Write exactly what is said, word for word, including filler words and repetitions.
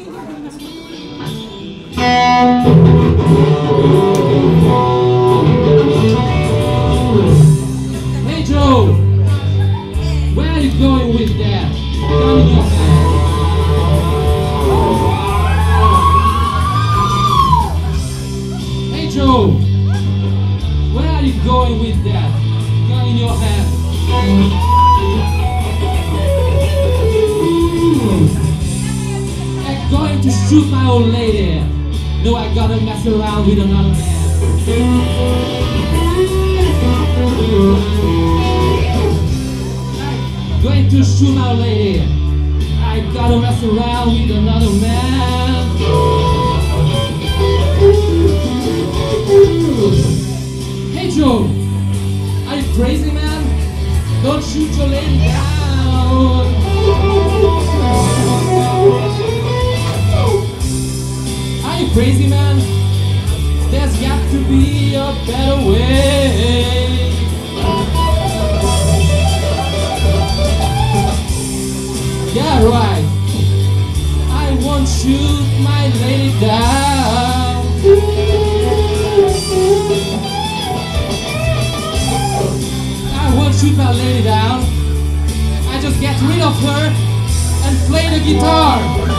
Hey Joe, where are you going with that? Gun in your hand. Hey Joe, where are you going with that? Gun in your hand. I'm going to shoot my old lady. No, I gotta mess around with another man. I'm going to shoot my old lady. I gotta mess around with another man. Hey Joe, are you crazy, man? Don't shoot your lady down. Are you crazy, man? There's got to be a better way. Yeah, right. I won't shoot my lady down. I won't shoot my lady down. I just get rid of her and play the guitar.